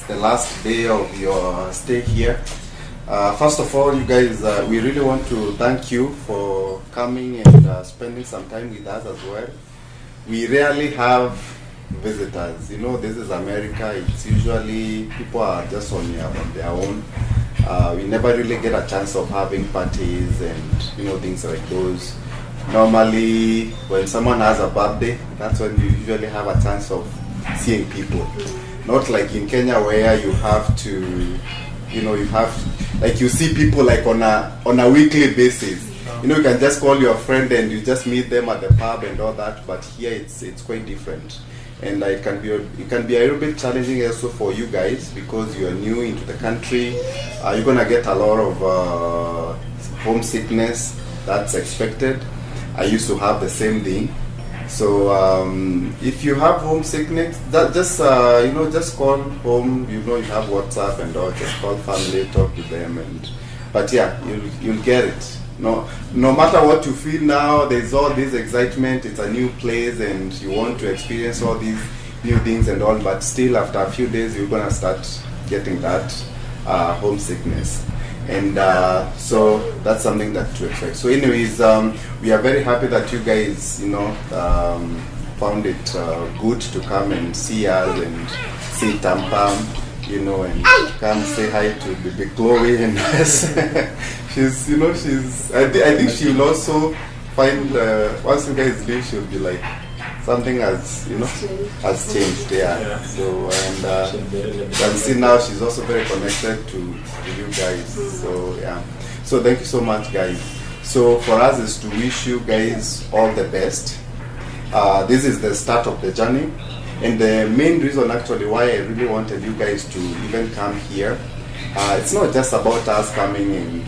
the last day of your stay here. First of all, you guys, we really want to thank you for coming and spending some time with us as well. We rarely have visitors. You know, this is America. It's usually people are just on their own. We never really get a chance of having parties and things like those. Normally, when someone has a birthday, that's when you usually have a chance of seeing people. Not like in Kenya where you have to, you see people like on a weekly basis. You can just call your friend and you just meet them at the pub and all that. But here it's quite different, and it can be a little bit challenging also for you guys because you are new into the country. You're gonna get a lot of homesickness. That's expected. I used to have the same thing. So if you have homesickness, just call home. You have WhatsApp and all. Just call family, talk with them, but yeah, you'll get it. No matter what you feel now, there's all this excitement. It's a new place, and you want to experience all these new things and all. But still, after a few days, you're gonna start getting that homesickness. And so that's something that to expect. So anyways, we are very happy that you guys, found it good to come and see us and see Tampam, and come say hi to Baby Chloe and us. I think she will also find, once you guys leave, she'll be like, something has changed, yeah. So and see now she's also very connected to you guys. So yeah. So thank you so much, guys. So for us is to wish you guys all the best. This is the start of the journey, and the main reason actually why I really wanted you guys to even come here. It's not just about us coming and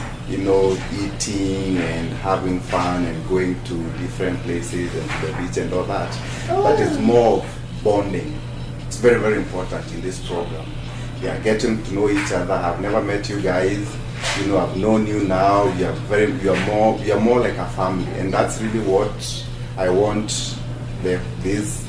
eating and having fun and going to different places and to the beach and all that, but it's more of bonding. It's very, very important in this program. Yeah, getting to know each other. I've never met you guys. I've known you now. We are more like a family, and that's really what I want this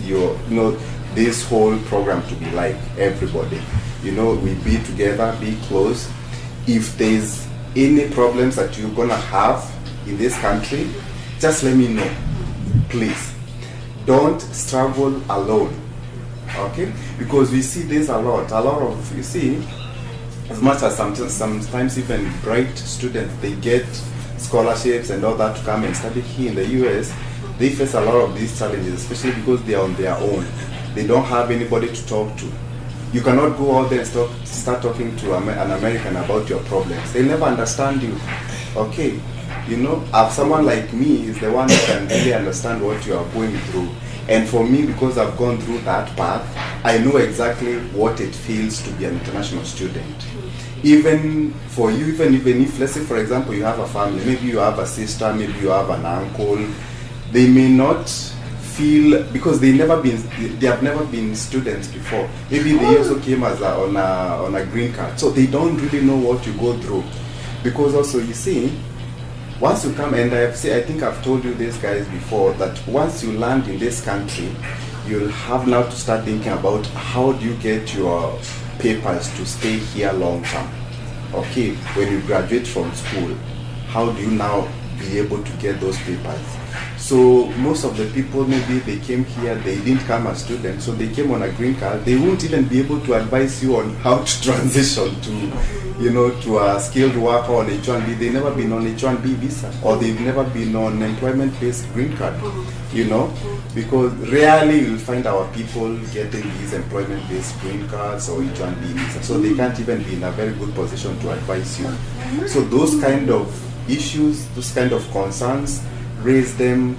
whole program to be like. Everybody, we be together, be close. If there's any problems that you're gonna have in this country, just let me know, please. Don't struggle alone, okay? Because we see this a lot of, you see, as much as sometimes even bright students, they get scholarships and all that to come and study here in the US, they face a lot of these challenges, especially because they are on their own. They don't have anybody to talk to. You cannot go out there and start talking to an American about your problems. They'll never understand you. Okay, someone like me is the one who can really understand what you are going through. And for me, because I've gone through that path, I know exactly what it feels to be an international student. Even for you, even if, let's say, for example, you have a family, maybe you have a sister, maybe you have an uncle, they may not feel, because they have never been students before. Maybe they also came as on a green card, so they don't really know what you go through. Because also, you see, once you come, and I think I've told you this, guys, before, that once you land in this country, you'll have now to start thinking about how do you get your papers to stay here long term. Okay, when you graduate from school, how do you now be able to get those papers? So most of the people, maybe they came here, they didn't come as students, so they came on a green card. They won't even be able to advise you on how to transition to a skilled worker on H-1B. They've never been on H-1B visa, or they've never been on employment-based green card, because rarely you'll find our people getting these employment-based green cards or H-1B visa, so they can't even be in a very good position to advise you. So those kind of issues, those kind of concerns, raise them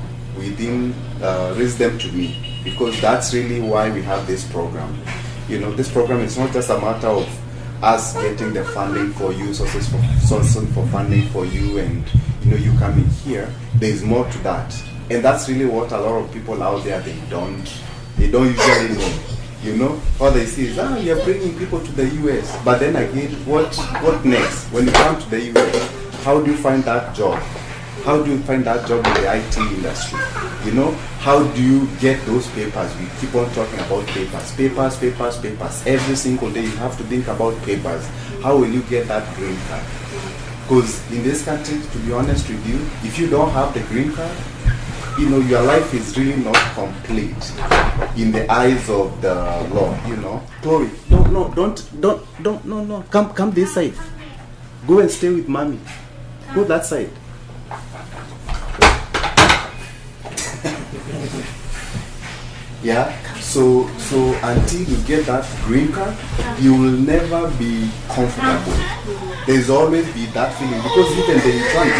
to me, because that's really why we have this program. This program is not just a matter of us getting the funding for you, sources for funding for you, and you coming here. There's more to that, and that's really what a lot of people out there they don't usually know. All they see is, you're bringing people to the US, but then again, what next? When you come to the US, how do you find that job? How do you find that job in the IT industry? You know, how do you get those papers? We keep on talking about papers. Papers, papers, papers. Every single day you have to think about papers. How will you get that green card? Because in this country, to be honest with you, if you don't have the green card, you know, your life is really not complete in the eyes of the law, you know. Chloe, no. Come this side. Go and stay with mommy. Go that side. Yeah, so until you get that green card, you will never be comfortable. There's always be that feeling, because even the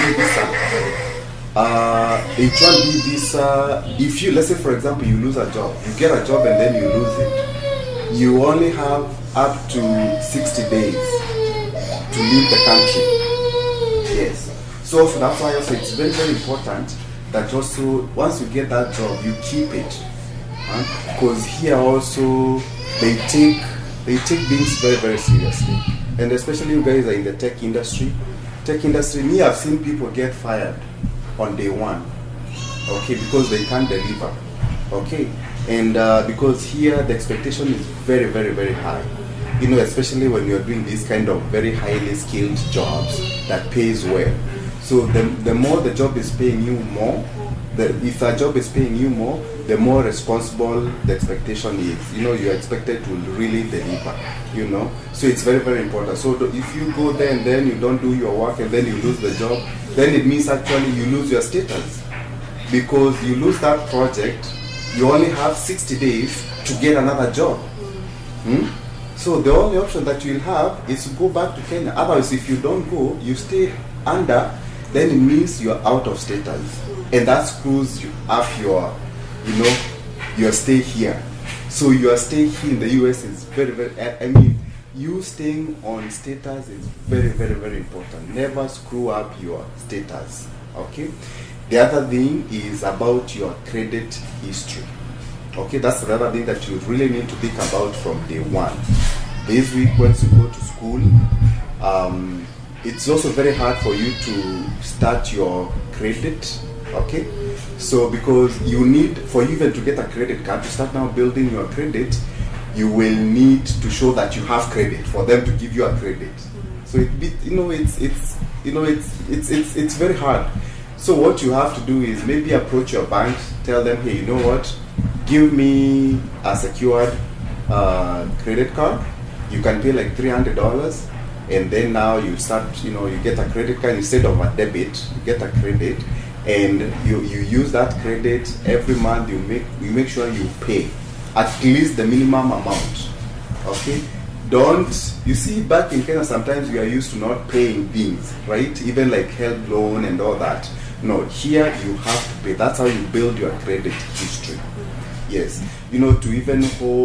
H1B visa, if you, let's say for example, you lose a job, you get a job and then you lose it, you only have up to 60 days to leave the country. Yes. So that's why also it's very, very important that also once you get that job, you keep it. Because here also they take things very, very seriously. And especially you guys are in the tech industry. Me, I've seen people get fired on day one, okay, because they can't deliver, okay, and because here the expectation is very, very, very high, you know, especially when you're doing these kind of very highly skilled jobs that pays well. So the more the job is paying you more, if a job is paying you more, the more responsible the expectation is. You know, you're expected to really deliver, you know. So it's very, very important. So if you go there and then you don't do your work and then you lose the job, then it means actually you lose your status. Because you lose that project, you only have 60 days to get another job. So the only option that you'll have is to go back to Kenya. Otherwise, if you don't go, you stay under, then it means you're out of status. And that screws you up your, you know, your stay here. So your stay here in the US is very, very, I mean, you staying on status is very, very, very important. Never screw up your status, okay? The other thing is about your credit history, okay? That's the other thing that you really need to think about from day one. This week, once you go to school, it's also very hard for you to start your credit, okay? So because you need, for you even to get a credit card, to start now building your credit, you will need to show that you have credit for them to give you a credit. So it's very hard. So what you have to do is maybe approach your bank, tell them, hey, you know what, give me a secured credit card. You can pay like $300, and then now you start, you know, you get a credit card instead of a debit, you get a credit, and you use that credit every month. You make sure you pay at least the minimum amount, okay? You see, back in Kenya sometimes we are used to not paying things, right? Even like health loan and all that. No, here you have to pay. That's how you build your credit history. Yes, you know, to even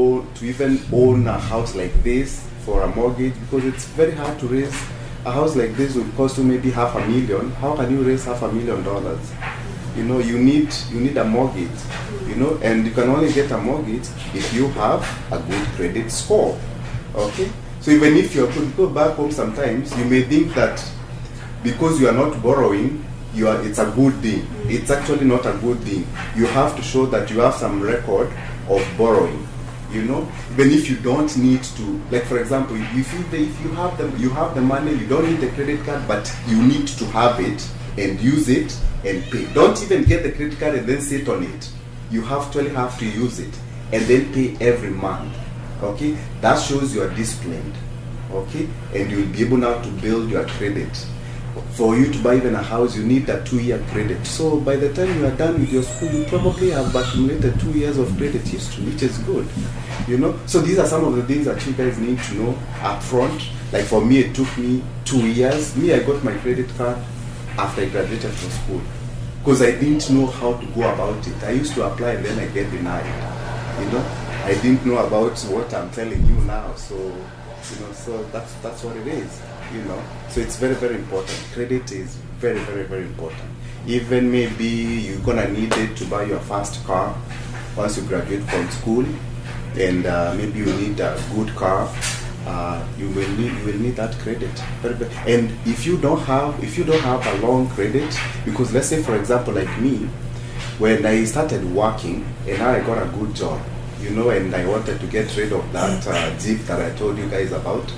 own a house like this for a mortgage, because it's very hard to raise a house like this. Would cost you maybe $500,000. How can you raise $500,000? You know, you need a mortgage, you know, and you can only get a mortgage if you have a good credit score, okay? So even if you go back home, sometimes you may think that because you are not borrowing, it's a good thing. It's actually not a good thing. You have to show that you have some record of borrowing, you know, even if you don't need to. Like for example, if you have the money, you don't need the credit card, but you need to have it and use it and pay. Don't even get the credit card and then sit on it. You actually have to use it and then pay every month, okay? That shows you are disciplined, okay? And you'll be able now to build your credit. For you to buy even a house, you need a 2-year credit. So by the time you are done with your school, you probably have accumulated 2 years of credit history, which is good, you know? So these are some of the things that you guys need to know up front. Like for me, it took me 2 years. I got my credit card after I graduated from school, because I didn't know how to go about it. I used to apply and then I get denied, you know. I didn't know about what I'm telling you now, so you know, so that's what it is, you know. So it's very, very important. Credit is very, very, very important. Even maybe you're gonna need it to buy your first car once you graduate from school, and maybe you need a good car, you will need that credit. And if you don't have a long credit, because let's say for example like me, when I started working and now I got a good job, you know, and I wanted to get rid of that Jeep that I told you guys about,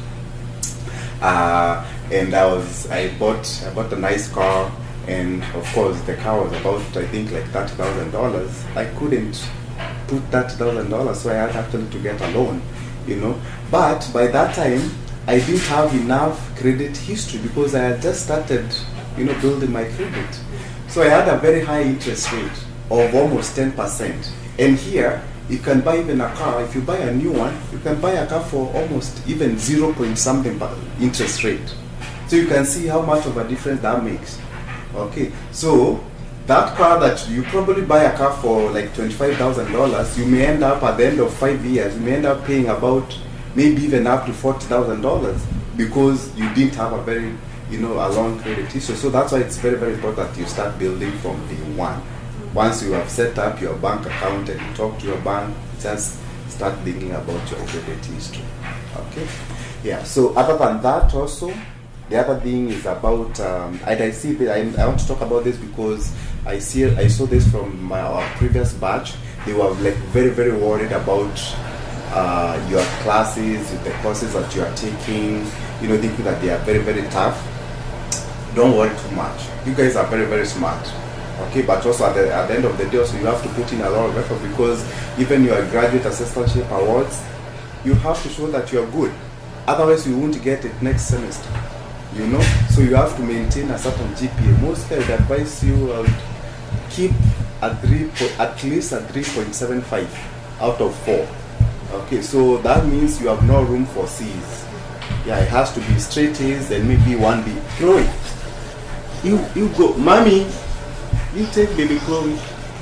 and I bought a nice car, and of course the car was about, I think, like $30,000. I couldn't put $30,000, so I had actually to get a loan, you know. But by that time I didn't have enough credit history because I had just started, you know, building my credit. So I had a very high interest rate of almost 10%. And here you can buy even a car. If you buy a new one, you can buy a car for almost even 0 point something interest rate. So you can see how much of a difference that makes. Okay, so that car that you probably buy a car for like $25,000, you may end up at the end of 5 years, you may end up paying about maybe even up to $40,000 because you didn't have a very, you know, a long credit history. So that's why it's very, very important you start building from day one. Once you have set up your bank account and you talk to your bank, just start thinking about your credit history. Okay, yeah. So other than that, also the other thing is about and I want to talk about this because I saw this from our previous batch. They were like very, very worried about your classes, the courses that you are taking, you know, thinking that they are very, very tough. Don't worry too much. You guys are very, very smart. Okay, but also at the end of the day, also you have to put in a lot of effort, because even your graduate assistantship awards, you have to show that you are good. Otherwise, you won't get it next semester. You know, so you have to maintain a certain GPA. Most I would advise you keep at least a 3.75 out of 4. Okay, so that means you have no room for C's. Yeah, it has to be straight A's and maybe 1B. Chloe, you go, mommy. You take baby Chloe.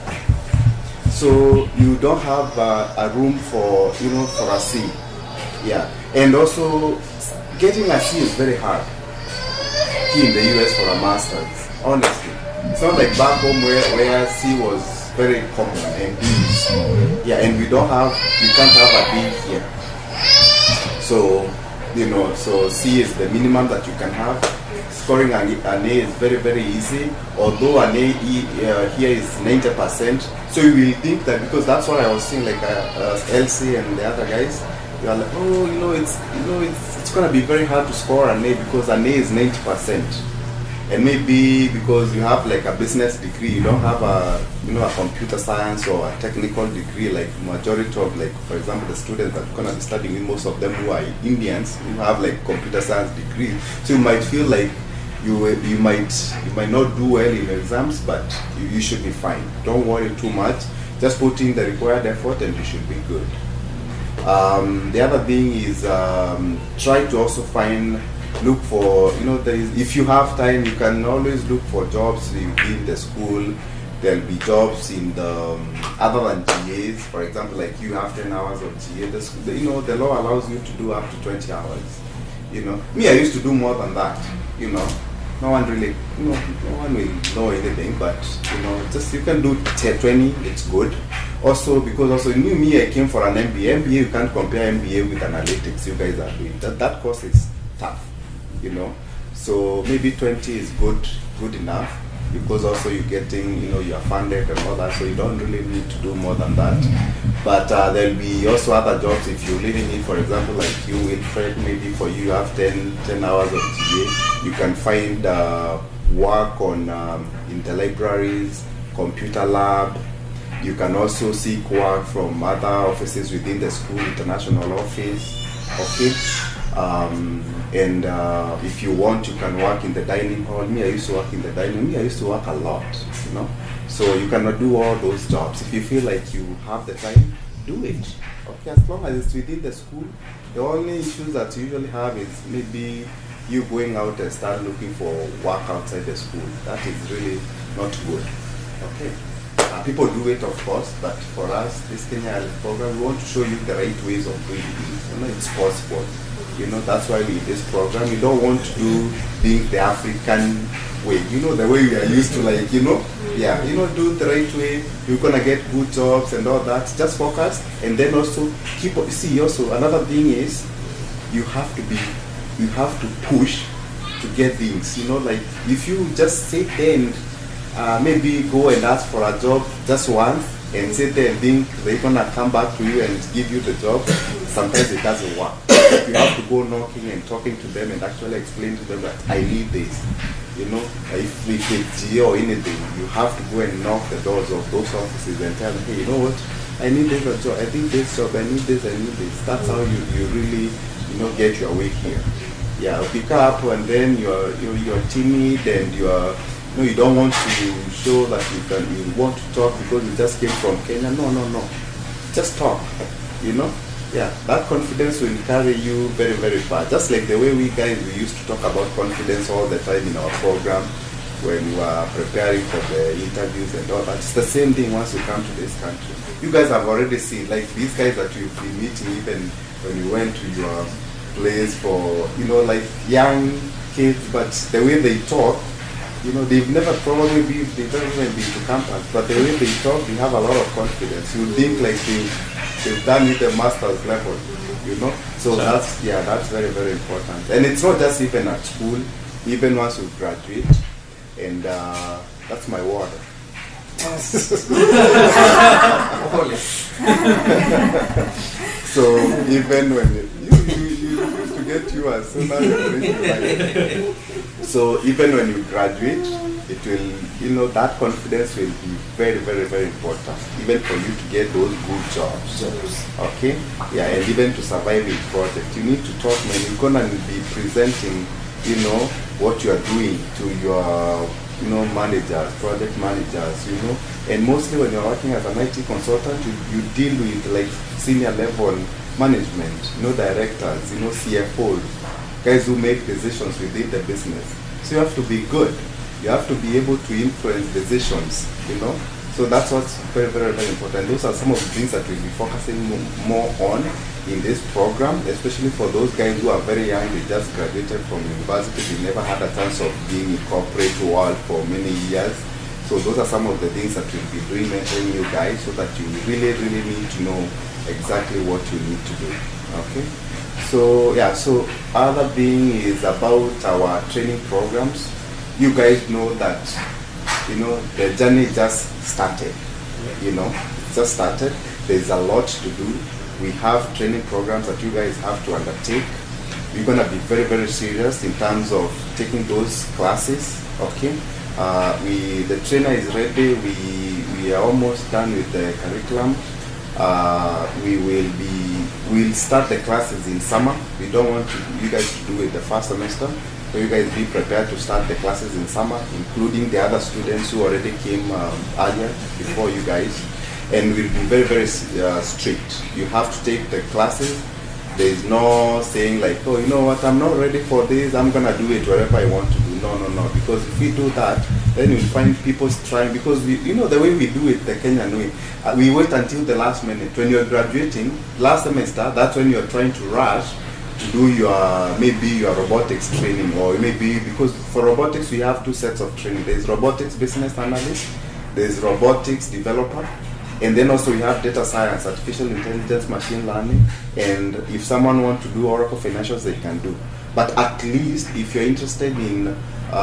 So you don't have a room for, you know, for a C. Yeah, and also getting a C is very hard here in the US for a master's. Honestly, it's not like back home where C was very common and B. Yeah, and you can't have a B here. So, you know, so C is the minimum that you can have. Scoring an A is very, very easy, although an A here is 90%. So you will think that, because that's what I was saying, like Elsie and the other guys, you are like, oh, it's gonna be very hard to score an A because an A is 90%. And maybe because you have like a business degree, you don't have a computer science or a technical degree like majority of, like, for example, the students that you're gonna be studying with, most of them who are Indians, you have like computer science degree. So you might feel like you might not do well in exams, but you should be fine. Don't worry too much. Just put in the required effort and you should be good. The other thing is try to also look for, if you have time, you can always look for jobs in the school. There'll be jobs in the other than GAs. For example, like you have 10 hours of GA. The law allows you to do up to 20 hours. Me, I used to do more than that. No one really, no one will know anything, but just you can do 20. It's good. Also, because me, I came for an MBA. MBA, you can't compare MBA with analytics. You guys are doing that course is tough. So maybe 20 is good enough, because also you're getting, you're funded and all that, so you don't really need to do more than that. But there'll be also other jobs if you really need, for example, like you, Wilfred, maybe for you have 10 hours of GA, you can find work on in the libraries, computer lab. You can also seek work from other offices within the school, international office, okay? And if you want, you can work in the dining hall. Me, I used to work in the dining hall. I used to work a lot, So you cannot do all those jobs. If you feel like you have the time, do it. Okay, as long as it's within the school. The only issues that you usually have is maybe you going out and start looking for work outside the school. That is really not good. Okay. People do it, of course, but for us, this Kenya Health program, we want to show you the right ways of doing it. It's possible. That's why we this program. You don't want to do things the African way. The way we are used to, like, yeah, do it the right way. You're gonna get good jobs and all that. Just focus, and then also keep. See, also another thing is you have to push to get things. You know, like if you just sit there and maybe go and ask for a job just once and sit there and think they're gonna come back to you and give you the job, sometimes it doesn't work. But you have to go knocking and talking to them and actually explain to them that I need this. You know, if it's GA or anything, you have to go and knock the doors of those offices and tell them, hey, you know what, I need this job, I need this job, I need this, I need this. That's how you really, you know, get your way here. Yeah, pick up and then you're timid and you don't want to show that you want to talk because you just came from Kenya. No. Just talk, you know. Yeah, that confidence will carry you very, very far. Just like the way we used to talk about confidence all the time in our program when we were preparing for the interviews and all that. It's the same thing once you come to this country. You guys have already seen, like these guys that you've been meeting even when you went to your place for, you know, like young kids, but the way they talk, you know, they've never probably been to campus, but the way they talk, they have a lot of confidence. You think like they've done it at master's level, you know. So that's very, very important. And it's not just even at school, even once you graduate. And that's my water. So even when you used to get yours, so now you're so even when you graduate, it will, you know, that confidence will be very, very, very important, even for you to get those good jobs. Okay? Yeah, and even to survive in project. You need to talk, man. You're gonna be presenting, you know, what you are doing to your, you know, managers, project managers, you know. And mostly when you're working as an IT consultant, you deal with like senior level management, you know, directors, you know, CFOs, guys who make decisions within the business. So you have to be good. You have to be able to influence decisions, you know. So that's what's very, very, very important. Those are some of the things that we'll be focusing more on in this program, especially for those guys who are very young. They just graduated from university. They never had a chance of being in corporate world for many years. So those are some of the things that we'll be doing, mentoring you guys, so that you really, really need to know exactly what you need to do. Okay. So yeah, so other thing is about our training programs. You guys know that, you know, the journey just started. You know, it just started. There's a lot to do. We have training programs that you guys have to undertake. We're gonna be very, very serious in terms of taking those classes. Okay. The trainer is ready. We are almost done with the curriculum. We'll start the classes in summer. We don't want you guys to do it the first semester. So you guys be prepared to start the classes in summer, including the other students who already came earlier before you guys. And we'll be very, very strict. You have to take the classes. There is no saying like, oh, you know what, I'm not ready for this, I'm gonna do it wherever I want to do. No. Because if we do that, then you'll find people trying, because you know the way we do it, the Kenyan way, we wait until the last minute. When you're graduating, last semester, that's when you're trying to rush to do maybe your robotics training, or maybe, because for robotics we have two sets of training. There's robotics business analyst, there's robotics developer, and then also we have data science, artificial intelligence, machine learning, and if someone wants to do Oracle Financials, they can do. But at least if you're interested in,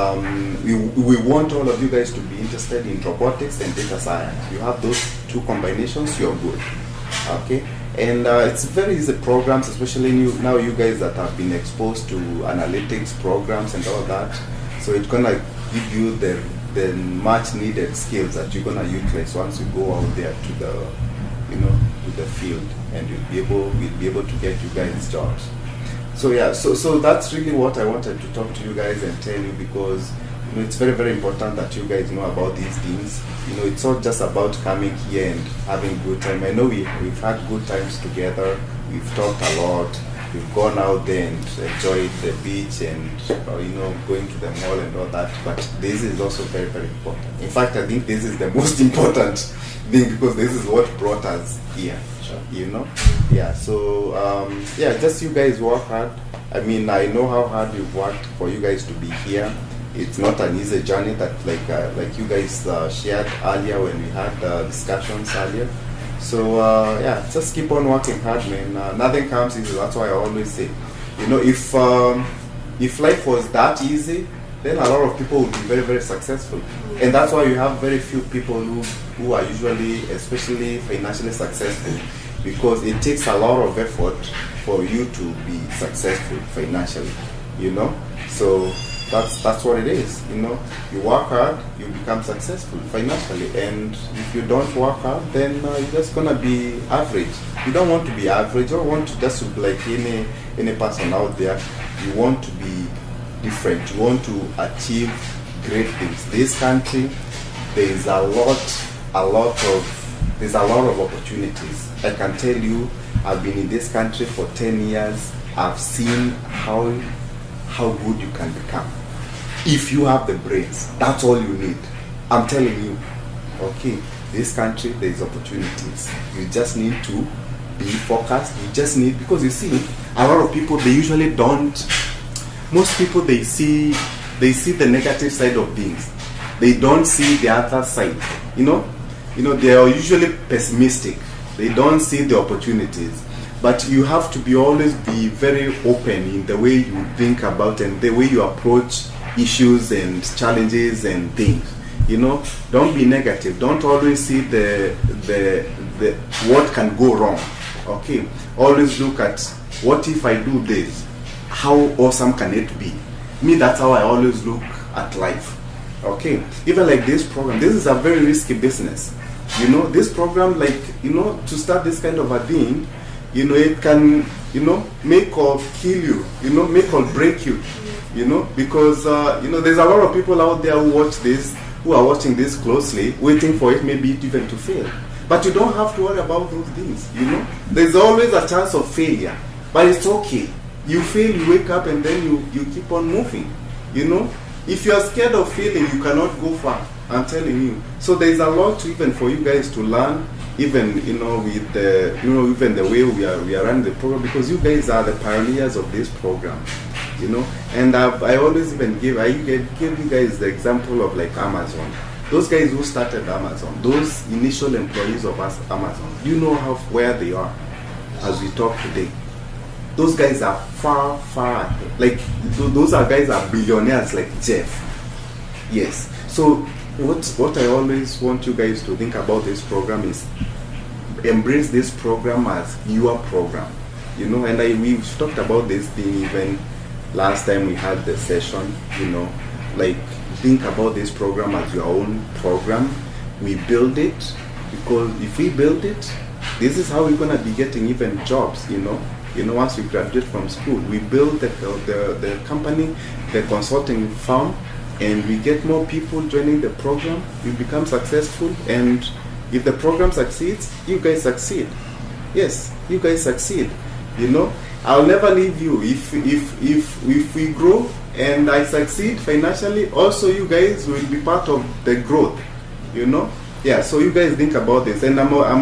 we want all of you guys to be interested in robotics and data science. You have those two combinations, you're good. Okay? And it's very easy programs, especially now you guys that have been exposed to analytics programs and all that. So it's gonna give you the much needed skills that you're gonna utilize once you go out there to the, you know, to the field, and we'll be able to get you guys jobs. So yeah, so that's really what I wanted to talk to you guys and tell you, because you know, it's very, very important that you guys know about these things. You know, it's not just about coming here and having a good time. I know we've had good times together. We've talked a lot. We've gone out there and enjoyed the beach and you know, going to the mall and all that. But this is also very, very important. In fact, I think this is the most important thing, because this is what brought us here. Sure. You know, yeah. So yeah, just you guys work hard. I mean, I know how hard you've worked for you guys to be here. It's not an easy journey that like you guys shared earlier when we had discussions earlier. So yeah, just keep on working hard, man. Nothing comes easy. That's why I always say, You know, if life was that easy, then a lot of people would be very, very successful. And that's why you have very few people who are usually, especially financially successful, because it takes a lot of effort for you to be successful financially, you know. So that's what it is, you know. You work hard, you become successful financially, and if you don't work hard, then you're just gonna be average. You don't want to be average. You don't want to just be like any person out there. You want to be different. You want to achieve great things. This country, there's a lot of opportunities. I can tell you, I've been in this country for 10 years. I've seen how good you can become if you have the brains. That's all you need. I'm telling you. Okay, this country, there's opportunities. You just need to be focused. You just need, because you see, a lot of people, they usually don't. Most people, they see the negative side of things. They don't see the other side. You know, they are usually pessimistic. They don't see the opportunities. But you have to always be very open in the way you think about and the way you approach issues and challenges and things. You know, don't be negative. Don't always see the what can go wrong. Okay, always look at, what if I do this? How awesome can it be? Me, that's how I always look at life. Okay, even like this program, this is a very risky business. You know, this program, like, you know, to start this kind of a thing, you know, it can, you know, make or kill you, you know, make or break you, you know, because, you know, there's a lot of people out there who watch this, who are watching this closely, waiting for it maybe even to fail. But you don't have to worry about those things, you know. There's always a chance of failure, but it's okay. You fail, you wake up, and then you keep on moving, you know. If you are scared of failing, you cannot go far, I'm telling you. So there's a lot even for you guys to learn, even, you know, with the, you know, even the way we are running the program, because you guys are the pioneers of this program, you know. And I always even give you guys the example of like Amazon. Those guys who started Amazon, those initial employees of Amazon, you know where they are as we talk today. Those guys are far ahead. Like, those guys are billionaires like Jeff. Yes. So what I always want you guys to think about this program is, embrace this program as your program. You know, and we've talked about this thing even last time we had the session, you know, like, think about this program as your own program. We build it, because if we build it, this is how we're gonna be getting even jobs, you know. You know, once we graduate from school, we build the company, the consulting firm, and we get more people joining the program. We become successful, and if the program succeeds, you guys succeed. Yes, you guys succeed. You know, I'll never leave you. If we grow and I succeed financially, also you guys will be part of the growth. You know, yeah. So you guys think about this, and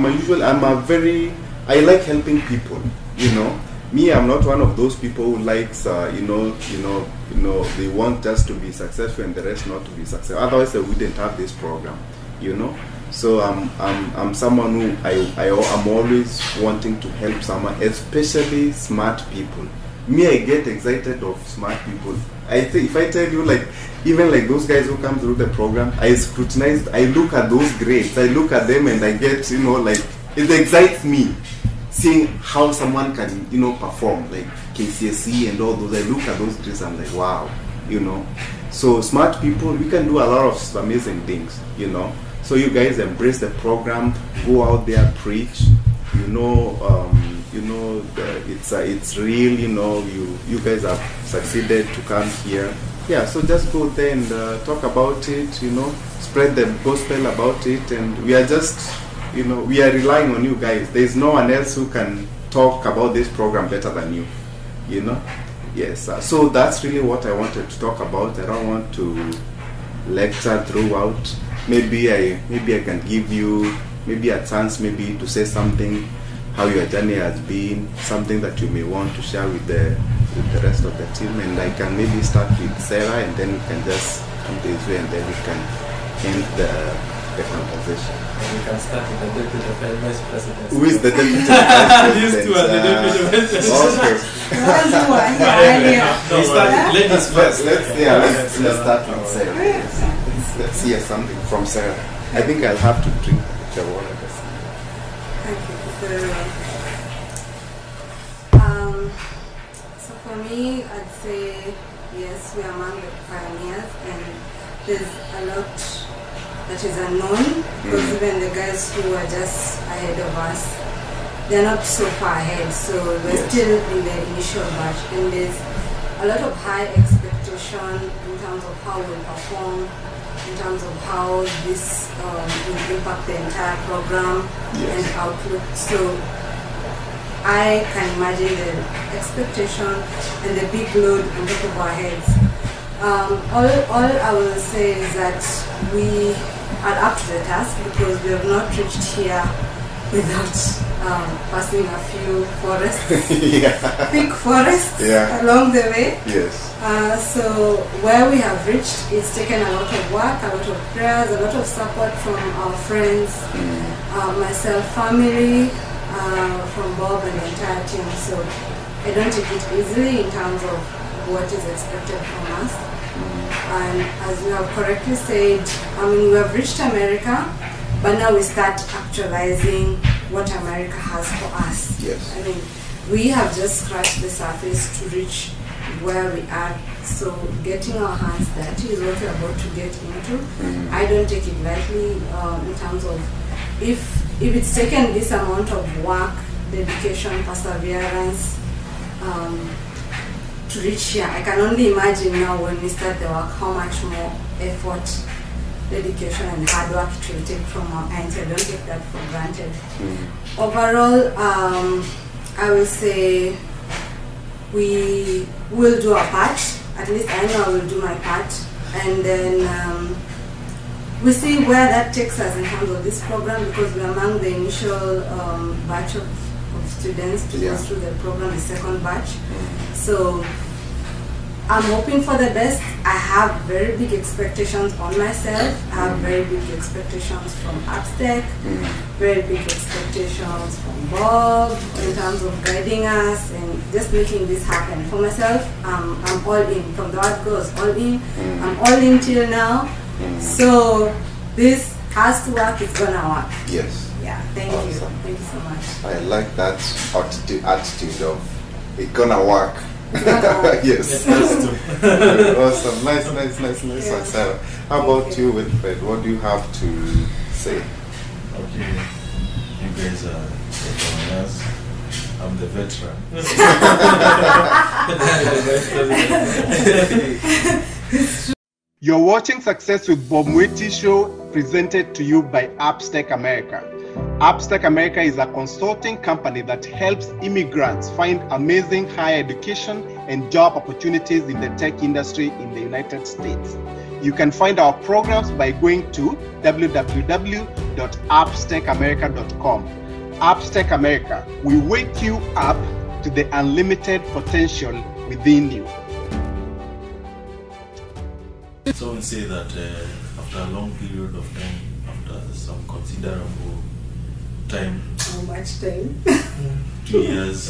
I like helping people. You know, me, I'm not one of those people who likes, you know, they want us to be successful and the rest not to be successful. Otherwise, they wouldn't have this program. You know, so I'm someone who I'm always wanting to help someone, especially smart people. Me, I get excited of smart people. I think if I tell you, like, even like those guys who come through the program, I scrutinize, I look at those grades, I look at them, and I get, you know, like, it excites me. Seeing how someone can, you know, perform, like KCSE and all those. I look at those grades, I'm like, wow, you know. So smart people, we can do a lot of amazing things, you know. So you guys embrace the program, go out there, preach, you know. It's real, you know. You guys have succeeded to come here. Yeah, so just go there and talk about it, you know, spread the gospel about it, and we are just, you know, we are relying on you guys. There's no one else who can talk about this program better than you, you know. Yes, so that's really what I wanted to talk about. I don't want to lecture throughout. Maybe I can give you maybe a chance maybe to say something, how your journey has been, something that you may want to share with the rest of the team. And I can maybe start with Sarah, and then we can just come this way, and then we can end the conversation. We can start with the deputy vice president. Who is the deputy vice president? These two are the deputy vice president. Okay. No, ladies first. Let's start with Sarah. Let's hear something from Sarah. I think I'll have to drink the water. Thank you. So for me, I'd say yes, we are among the pioneers, and there's a lot that is unknown, because even the guys who are just ahead of us, they're not so far ahead, so we're still in the initial batch, and there's a lot of high expectation in terms of how we'll perform, in terms of how this will impact the entire program and outlook. So I can imagine the expectation and the big load on top of our heads. All I will say is that we are up to the task, because we have not reached here without passing a few forests, thick forests along the way. Yes. So where we have reached, it's taken a lot of work, a lot of prayers, a lot of support from our friends, myself, family, from Bob and the entire team. So I don't take it easily in terms of what is expected from us. And as you have correctly said, I mean, we have reached America, but now we start actualizing what America has for us. Yes. I mean, we have just scratched the surface to reach where we are. So getting our hands dirty is what we're about to get into. I don't take it lightly in terms of if it's taken this amount of work, dedication, perseverance to reach here. I can only imagine now when we start the work how much more effort, dedication and hard work it will take from our ends. I don't take that for granted. Overall, I will say we will do our part. At least I know I will do my part, and then we'll see where that takes us in terms of this program, because we're among the initial batch of students to go through the program, the second batch. So I'm hoping for the best. I have very big expectations on myself. I have very big expectations from Appstec, very big expectations from Bob in terms of guiding us and just making this happen. For myself, I'm all in. From the word goes, all in. I'm all in till now. So this has to work. It's gonna work. Yes. Yeah. Thank you. Thank you so much. I like that attitude of it's gonna work. Yes. Awesome. Nice one, Sarah. How about you, Wilfred? What do you have to say? Okay, you guys are pioneers. I'm the veteran. You're watching Success with Bob Mwiti Show, presented to you by Appstec America. Appstec America is a consulting company that helps immigrants find amazing higher education and job opportunities in the tech industry in the United States. You can find our programs by going to www.appstecamerica.com. Appstec America, we wake you up to the unlimited potential within you. So we say that after a long period of time, after some considerable time. How much time? 2 years.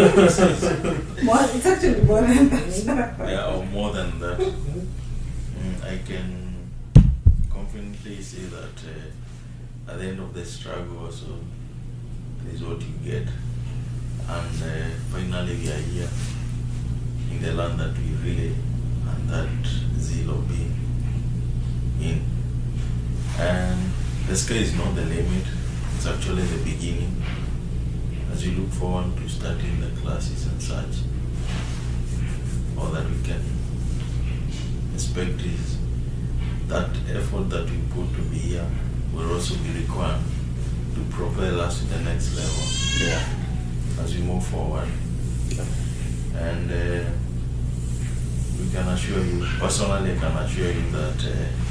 It's actually more than that. Yeah, or more than that. I can confidently say that at the end of the struggle also, this is what you get. And finally we are here in the land that we really, and that zeal of being in. And the sky is not the limit. It's actually the beginning. As you look forward to starting the classes and such, all that we can expect is that effort that we put to be here will also be required to propel us to the next level as we move forward. And we can assure you, personally I can assure you that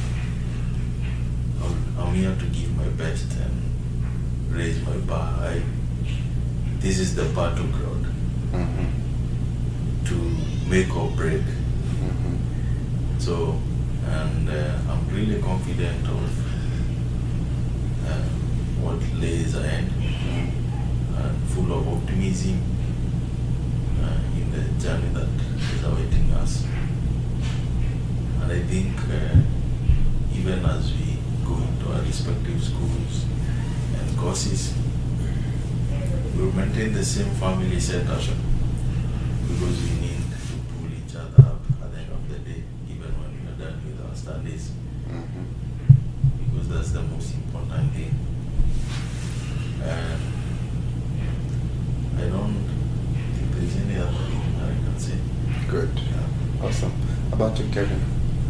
I'm here to give my best and raise my bar. This is the battleground to make or break. So, and I'm really confident of what lays ahead, and full of optimism in the journey that is awaiting us. And I think even as we go into our respective schools and courses, we'll maintain the same family setup because we need to pull each other up at the end of the day, even when we are done with our studies, because that's the most important thing. And I don't think there's any other thing that I can say. Good. Yeah. Awesome. How about you, Kevin?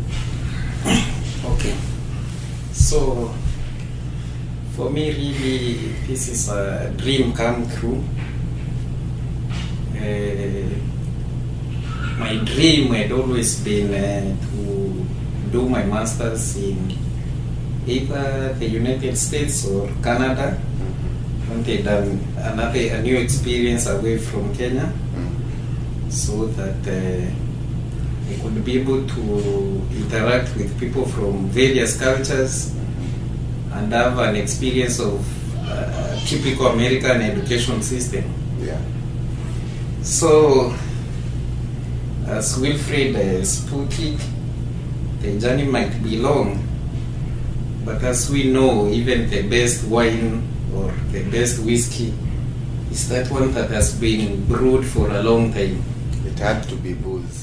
Okay. So, for me, really, this is a dream come true. My dream had always been to do my master's in either the United States or Canada. Wanted a new experience away from Kenya, so that I could be able to interact with people from various cultures and have an experience of typical American education system. Yeah. So, as Wilfred put it, the journey might be long, but as we know, even the best wine or the best whiskey is that one that has been brewed for a long time. It had to be booze.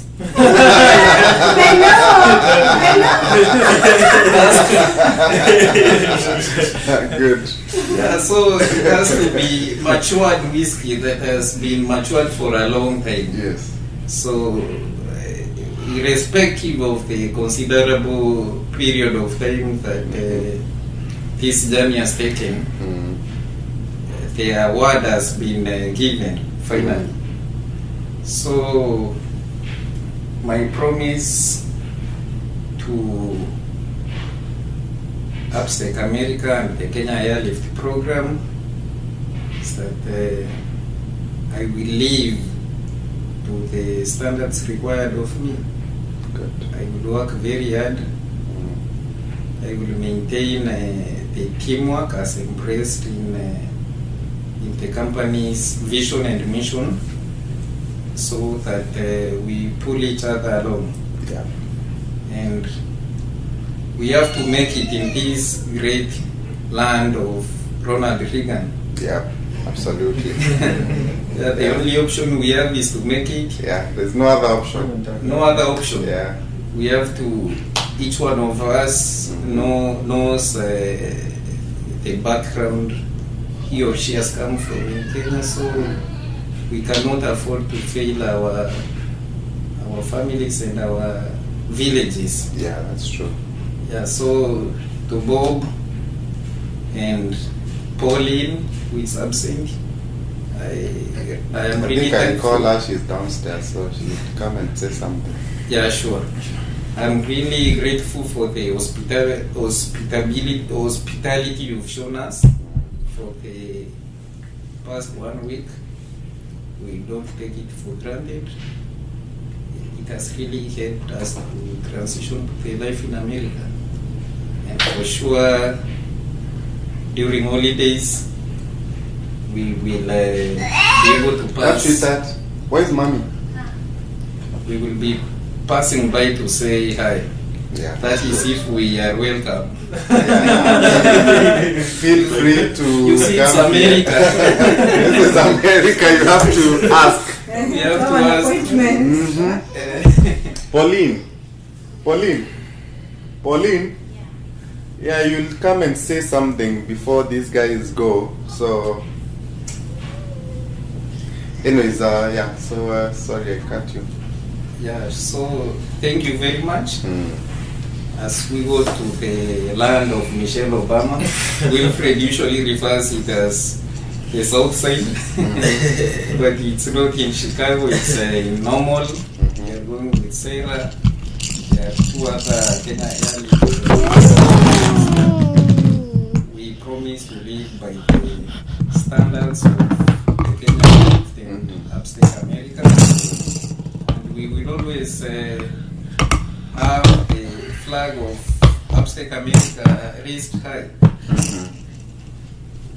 Good. Yeah, so it has to be matured whiskey that has been matured for a long time. Yes. So, irrespective of the considerable period of time that this journey has taken, the award has been given finally. So, my promise to Upstack America and the Kenya Airlift program is that I will live to the standards required of me. Good. I will work very hard. I will maintain the teamwork as embraced in the company's vision and mission, so that we pull each other along. Yeah. And we have to make it in this great land of Ronald Reagan. Yeah, absolutely. Yeah, the only option we have is to make it. Yeah, there's no other option. No other option. Yeah. We have to, each one of us knows the background he or she has come from in Kenya, so we cannot afford to fail our families and our villages. Yeah, that's true. Yeah, so to Bob and Pauline, who is absent, I am really think I thankful. call her, she's downstairs, so she will come and say something. Yeah, sure. I'm really grateful for the hospitality you've shown us for the past 1 week. We don't take it for granted. It has really helped us to transition to the life in America. And for sure, during holidays, we will be able to pass. That's that. Where's mommy? We will be passing by to say hi. Yeah. That is if we are welcome. Yeah. Feel free to You see, it's come here. America. This is America, you have to ask. We have to ask. Pauline, yeah, you'll come and say something before these guys go. So, anyways, yeah, so sorry I cut you. Yeah, so thank you very much. As we go to the land of Michelle Obama, Wilfred usually refers it as the South Side, but it's not in Chicago, it's in Normal. We are going with Sarah. There are 2 other Kenya Airlines. We promise to live by the standards of the Kenya Airlift and Upstack America. And we will always have the flag of Upstack America raised high.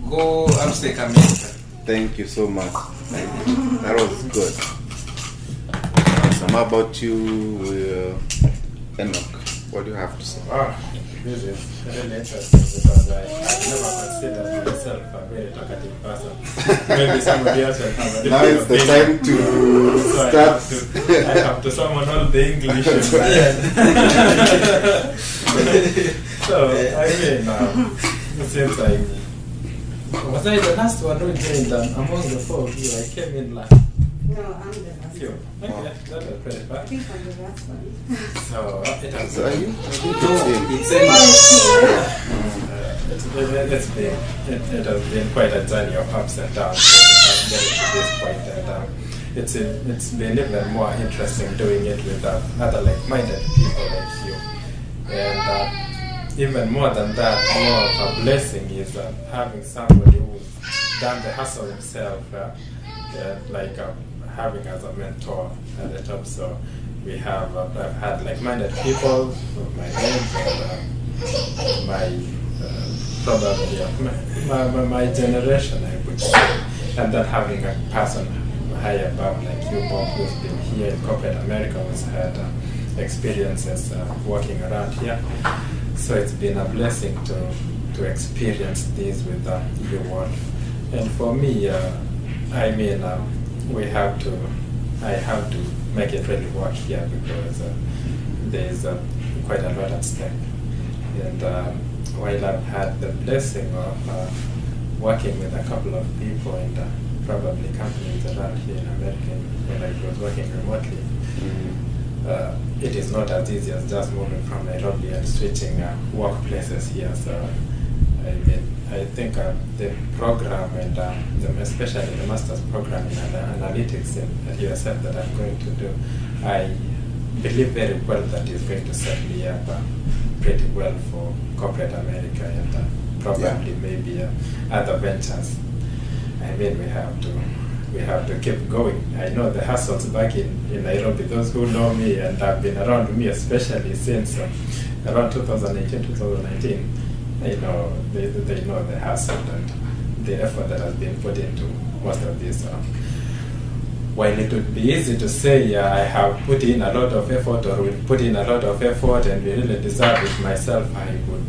Go Upstate America. Thank you so much. Thank you. That was good. So how about you, Enoch? What do you have to say? This is really interesting because I've never considered myself a very talkative person. Maybe somebody else will have a Now it's the time to so start. I have to summon all the English in my head. So, I mean, since was I the last one who joined among the four of you? I came in last. No, I'm the last You. one. Okay, that was pretty I bad. think I'm the last one. So, it has So are you? It's it has been quite a journey of ups and downs getting to this point, and it's been even more interesting doing it with other like-minded people like you, and even more than that, more of a blessing is having somebody who's done the hustle himself, having as a mentor at the top. So we have I've had like-minded people of my age and probably my generation, I would say, and then having a person high above like you, Bob, who's been here in corporate America, who's had experiences working around here. So it's been a blessing to experience this with you all. And for me, I mean, I have to make it really work here because there's quite a lot at stake. And while I've had the blessing of working with a couple of people in probably companies around here in America when I was working remotely, it is not as easy as just moving from Nairobi and switching workplaces here. So I mean, I think the program and especially the master's program in analytics at USF that I'm going to do, I believe very well that is going to set me up pretty well for corporate America and probably maybe other ventures. I mean, we have to keep going. I know the hustles back in Nairobi, those who know me and have been around me, especially since around 2018, 2019, they know the hustle and the effort that has been put into most of this. While it would be easy to say I have put in a lot of effort or will put in a lot of effort and we really deserve it myself, I would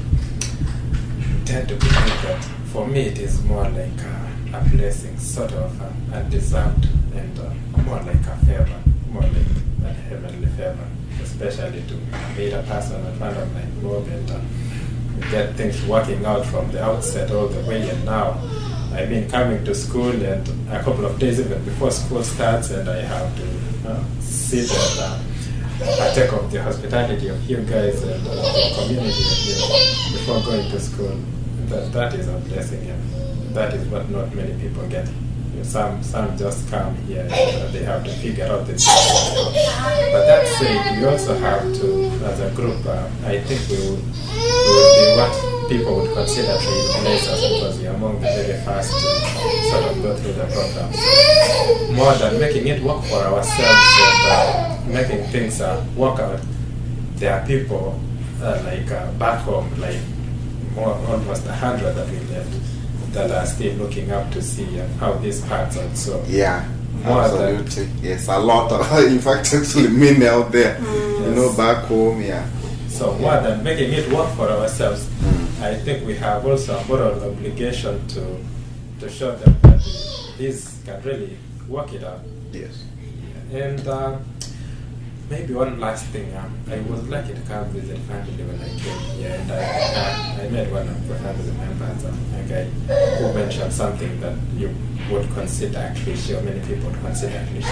tend to believe that for me it is more like a blessing, sort of undeserved, and more like a favor, more like a heavenly favor, especially to meet a person, a friend of like Bob, and get things working out from the outset all the way. And now, I mean, coming to school and a couple of days even before school starts, and I have to sit and partake of the hospitality of you guys and the community of you before going to school. That is a blessing. That is what not many people get. Some just come here and they have to figure out the things. But that said, we also have to, as a group, I think we will be what people would consider trailblazers because we are among the very first to sort of go through the program. So more than making it work for ourselves and making things work out, there are people back home, like almost 100 that we left, that are still looking up to see how this pans out. So yeah, more absolutely. Yes, a lot of, in fact, actually many out there, you know, back home. Yeah. So more than making it work for ourselves, I think we have also a moral obligation to show them that this can really work it out. Yes. And maybe one last thing, I was lucky to come visit family when I came here, and I met one of the family members, a guy who mentioned something that you would consider cliche, or many people would consider cliche,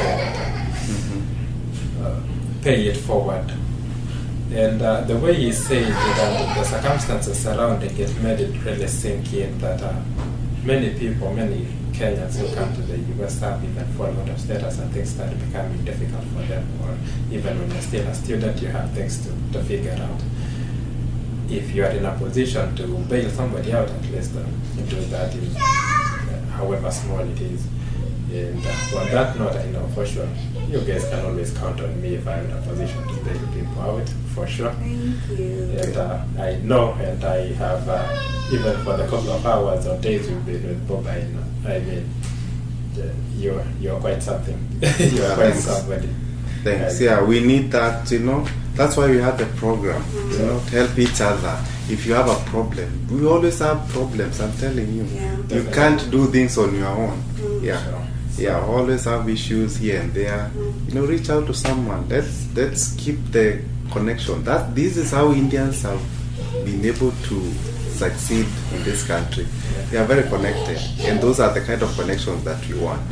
that pay it forward. And the way he said that the circumstances surrounding it made it really sink in that many people, many Kenyans who come to the US have even fallen out of status and things start becoming difficult for them, or even when you're still a student you have things to figure out. If you are in a position to bail somebody out, at least do that in however small it is. And on that note, I know for sure you guys can always count on me if I'm in a position to bail people out, for sure. Thank you. And I know, and I have even for the couple of hours or days you've been with Bob, I mean, you're quite something. You're quite Thanks. somebody. Thanks. Yeah, we need that, That's why we have the program, to help each other. If you have a problem, we always have problems, I'm telling you. Yeah. You can't do things on your own. Yeah. Sure. Yeah, always have issues here and there. Reach out to someone. Let's keep the connection. This is how Indians have been able to succeed in this country. They are very connected, and those are the kind of connections that we want.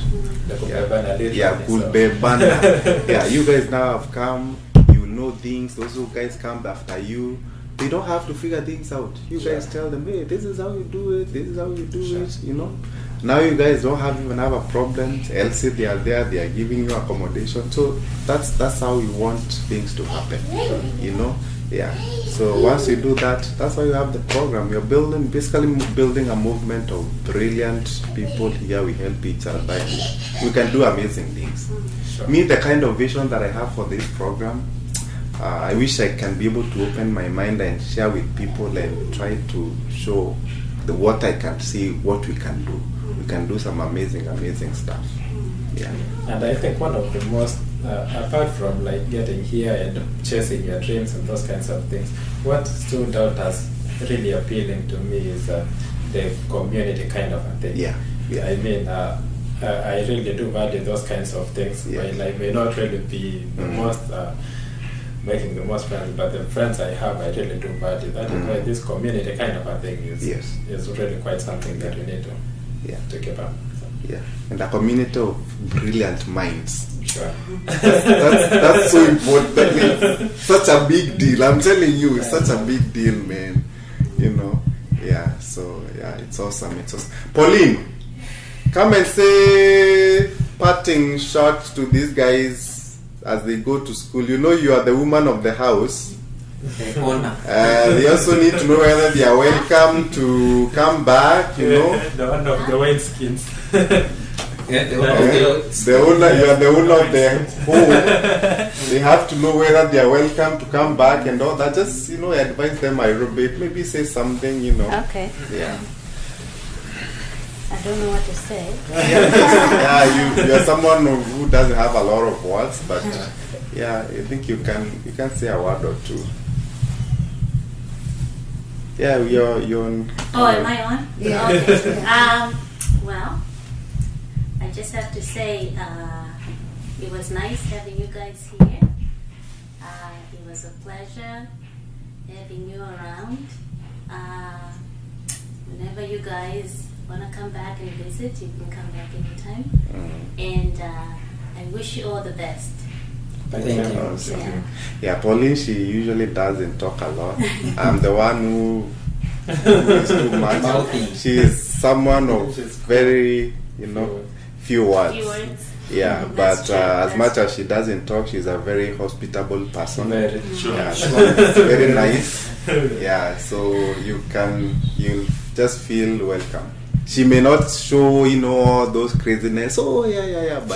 Kulbebana. Yeah, you guys now have come. You know things. Those who guys come after you. They don't have to figure things out. You guys tell them, hey, this is how you do it. This is how you do it. Now you guys don't even have a problem. Else they are there. They are giving you accommodation. So that's how we want things to happen. Yeah. So once you do that, that's why you have the program. You're basically building a movement of brilliant people here. We help each other. We can do amazing things. Sure. Me, the kind of vision that I have for this program, I wish I can be able to open my mind and share with people and try to show what I can see, what we can do. We can do some amazing stuff. Yeah. And I think one of the most, apart from like getting here and chasing your dreams and those kinds of things, what stood out as really appealing to me is the community kind of a thing. Yeah. I mean, I really do value those kinds of things. Yeah. While I may not really be the most making the most friends, but the friends I have, I really do value. That is why this community kind of a thing is really quite something that we need to keep up. So. Yeah, and a community of brilliant minds. Sure. That's so important. It's such a big deal. I'm telling you, it's such a big deal, man. Yeah. So yeah, it's awesome. Pauline, come and say parting shot to these guys as they go to school. You are the woman of the house. They also need to know whether they are welcome to come back. The one of the white skins. You are the owner of the home. They have to know whether they are welcome to come back and all that. Just advise them a little bit. Maybe say something. Okay. Yeah. I don't know what to say. Yeah, you are someone who doesn't have a lot of words, but I think you can say a word or two. Yeah, you're on. Oh, am I on? Yeah. Okay. Well, I just have to say it was nice having you guys here. It was a pleasure having you around. Whenever you guys want to come back and visit, you can come back anytime. And I wish you all the best. Thank you. Yeah. Yeah, Pauline, she usually doesn't talk a lot. I'm the one who is too much. She is someone of very, few words. Few words. Yeah, That's but true. as much as she doesn't talk, she's a very hospitable person. Very Yeah, very nice. Yeah, so you'll just feel welcome. She may not show, all those craziness. Oh, yeah, but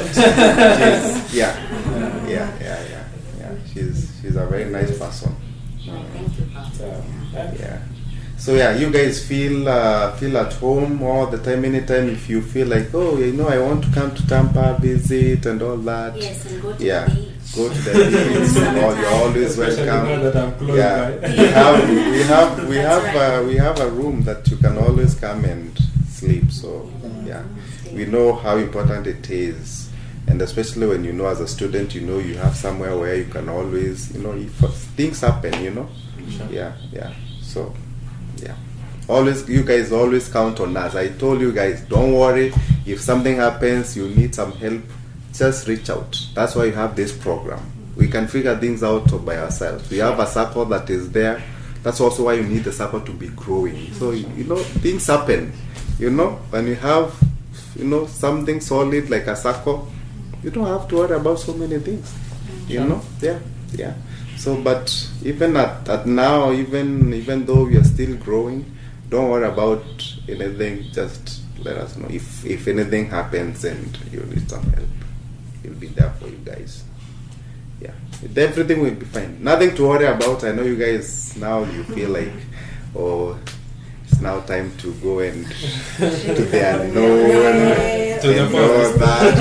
she's a very nice person. Thank you, Bob. Yeah. So you guys feel at home all the time. Anytime if you feel like, I want to come to Tampa, visit and all that. Yes, and go to the beach. Go to the beach. You're always welcome. That I'm close by. We have a room that you can always come and sleep. So we know how important it is, and especially when as a student, you have somewhere where you can always, if things happen, Sure. Yeah. So always, you guys always count on us. I told you guys, don't worry. If something happens, you need some help, just reach out. That's why you have this program. We can figure things out by ourselves. We have a circle that is there. That's also why you need the circle to be growing. So things happen. When you have something solid like a circle, you don't have to worry about so many things. Yeah. So, but even at now, even though we are still growing, don't worry about anything. Just let us know if anything happens and you need some help. We'll be there for you guys. Yeah, everything will be fine. Nothing to worry about. I know you guys now. You feel like, it's now time to go and to the unknown, To the and all forest. that.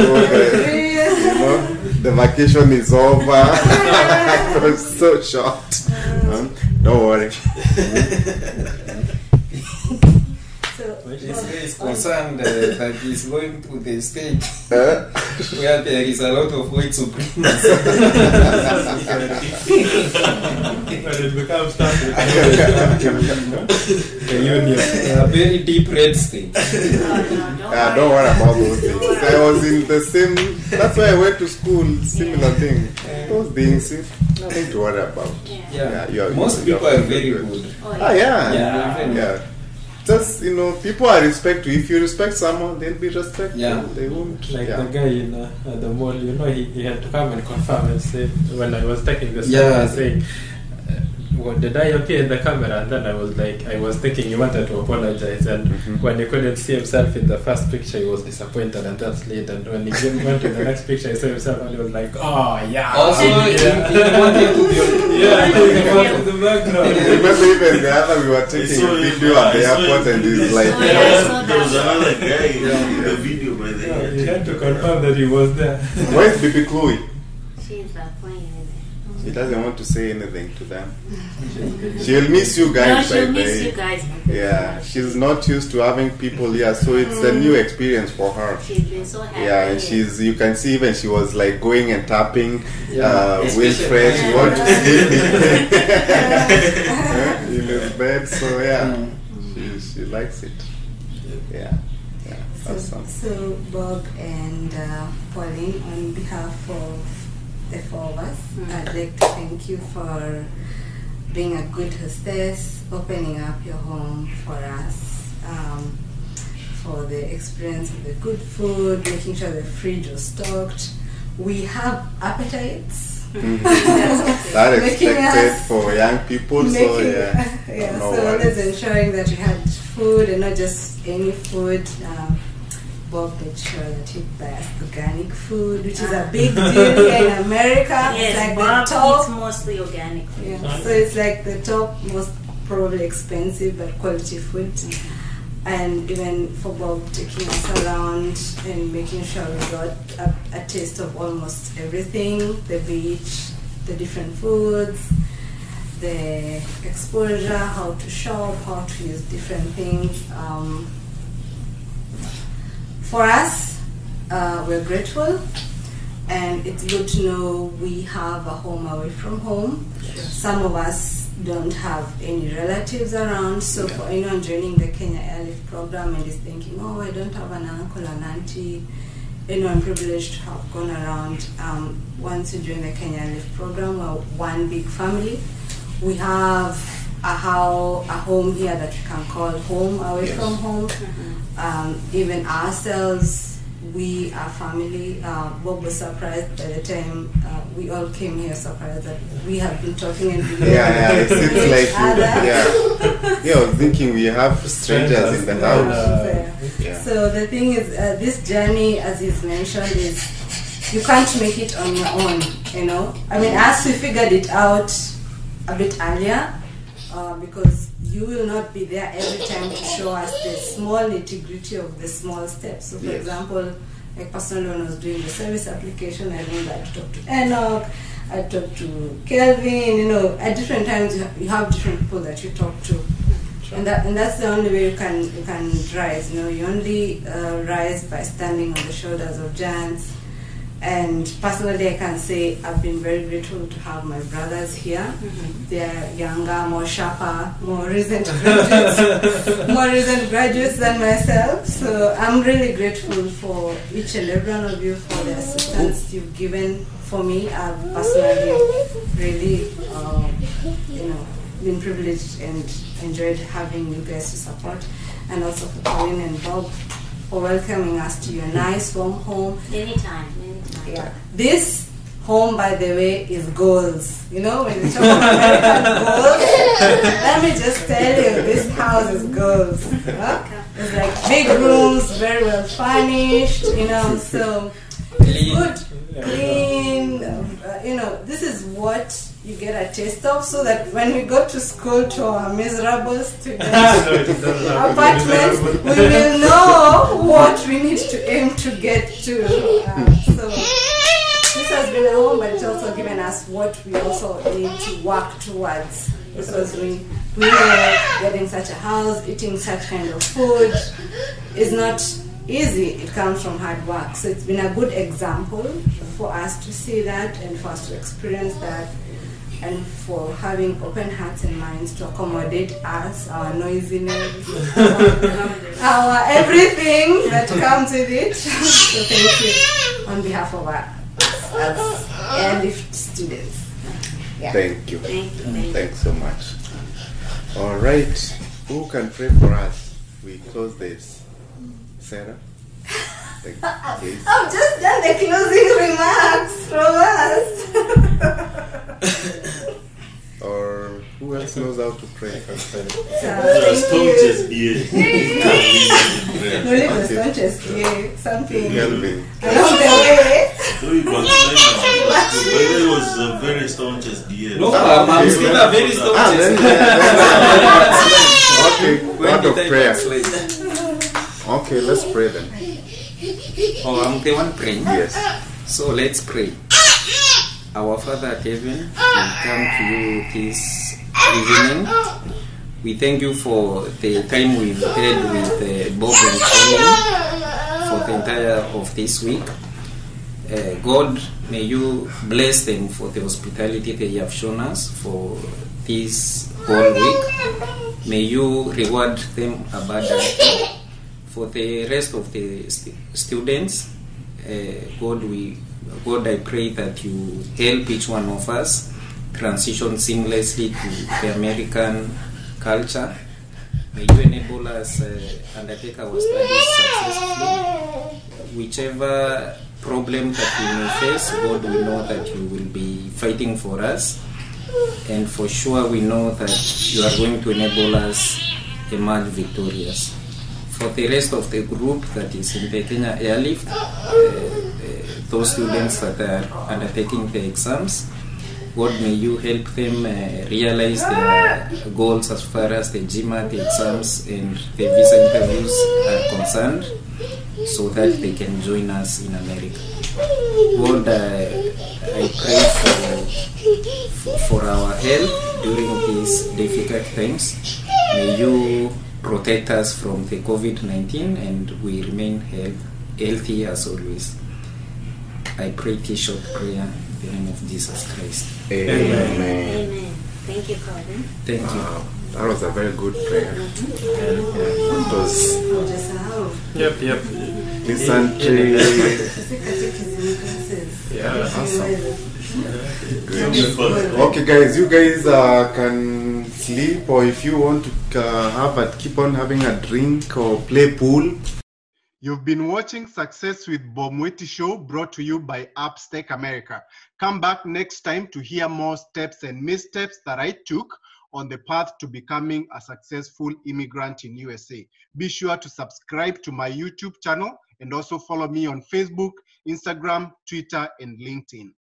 The vacation is over. It was so short. Don't worry. So, This guy is concerned that he's going to the stage Uh, where there is a lot of white supremacy. When it becomes started, the union. A very deep red stage. don't worry about those things. I was in the same. That's why I went to school. Similar thing. Those things, nothing to worry about. Yeah. Most people are very good. Ah, yeah. Yeah. Yeah. Just, people are respect you. If you respect someone, they'll be respectful. Yeah. They won't. Like yeah. the guy in the mall, he had to come and confirm and say, when I was taking the Yeah. selfie, saying, well, did I appear in the camera? And then I was thinking he wanted to apologize. And when he couldn't see himself in the first picture, he was disappointed, and that's late. And when he went to the next picture, he saw himself and he was like, oh, yeah. Also, he wanted to be Yeah, he was in the background. Remember even the other we were taking a video at the airport and he's like, There was another guy in the video by the Yeah, way. he had to confirm that he was there. where's Baby Chloe? She's playing with She doesn't want to say anything to them. She'll miss you guys. No, she'll by miss the- you guys. Yeah, she's not used to having people here, so it's a new experience for her. She's been so happy. Yeah, and you can see even she was like going and tapping Especially- Wilfred. She wanted to sleep in his bed, so yeah, she likes it. Yeah, awesome. So Bob and Pauline, on behalf of the four of us, I'd like to thank you for being a good hostess, opening up your home for us, for the experience of the good food, making sure the fridge was stocked. We have appetites. That Making expected us- for young people, so yeah. Yeah, No so worries. always ensuring that we had food and not just any food. Bob made sure that he buys organic food, which is a big deal here in America. It's Yes, like Bob the top. eats mostly organic food. Yeah, so it's like the top most probably expensive but quality food. And even for Bob taking us around and making sure we got a taste of almost everything, the beach, the different foods, the exposure, how to shop, how to use different things. For us, we're grateful, and it's good to know we have a home away from home. Some of us don't have any relatives around, so for anyone joining the Kenya Airlift program and is thinking, oh, I don't have an uncle and auntie, anyone privileged to have gone around, once you join the Kenya Airlift program, we're one big family. We have a home here that we can call home away from home. Even ourselves, we are family. Bob was surprised by the time we all came here, surprised that we have been talking and been It seems each like other. I was thinking we have strangers in the house. Yeah. So the thing is, this journey, as is mentioned, is you can't make it on your own. I mean, as we figured it out a bit earlier, because you will not be there every time to show us the small nitty-gritty of the small steps. So for example, like personally when I was doing the service application, I remember I talked to Enoch, I talked to Kelvin, at different times you have different people that you talk to. Sure. And that's the only way you can rise. You only rise by standing on the shoulders of giants. And personally, I can say I've been very grateful to have my brothers here. They're younger, more sharper, more recent graduates than myself. So I'm really grateful for each and every one of you for the assistance you've given for me. I've personally really, been privileged and enjoyed having you guys to support, and also for Pauline and Bob for welcoming us to your nice warm home. Anytime. Yeah. This home, by the way, is goals. When you talk about American goals, let me just tell you, this house is goals. It's like big rooms, very well furnished, so it's good, clean. This is what you get a taste of, so that when we go to school to our miserable student apartments, we will know what we need to aim to get to. So this has been a home, but it's also given us what we also need to work towards. Because we know getting such a house, eating such kind of food is not easy. It comes from hard work. So it's been a good example for us to see that and for us to experience that, and for having open hearts and minds to accommodate us, our noisiness, our everything that comes with it. So thank you on behalf of us as Airlift students. Yeah. Thank you. Thank you. Thanks so much. All right. Who can pray for us? We close this. Sarah? Thank you, please. I've just done the closing remarks from us. Or who else knows how to pray? Thank you. Something Kelvin. along the way. So you can explain now. It was a very staunch SDA. No, I'm still a very staunch. Okay, word of prayer. Okay, let's pray then. Oh, I'm the one praying. Yes. So let's pray. Our Father Kevin, we come to you this evening. We thank you for the time we've had with Bob and Colin for the entire of this week. God, may you bless them for the hospitality they have shown us for this whole week. May you reward them abundantly. For the rest of the students, God, I pray that you help each one of us transition seamlessly to the American culture. May you enable us undertake our studies successfully. Whichever problem that we may face, God, we know that you will be fighting for us. And for sure, we know that you are going to enable us emerge victorious. For the rest of the group that is in the Kenya Airlift, those students that are undertaking the exams, God, may you help them realize their goals as far as the GMAT exams and the visa interviews are concerned, so that they can join us in America. God, I pray for our health during these difficult times. May you protect us from the COVID-19 and we remain healthy as always. I pray this short prayer in the name of Jesus Christ. Amen. Amen. Thank you, Colin. Thank you. That was a very good prayer. It was Yep. dysentery. Yeah. Okay, guys, you guys can sleep, or if you want to keep on having a drink or play pool. You've been watching Success with Bob Mwiti Show, brought to you by Upstack America. Come back next time to hear more steps and missteps that I took on the path to becoming a successful immigrant in USA. Be sure to subscribe to my YouTube channel and also follow me on Facebook, Instagram, Twitter, and LinkedIn.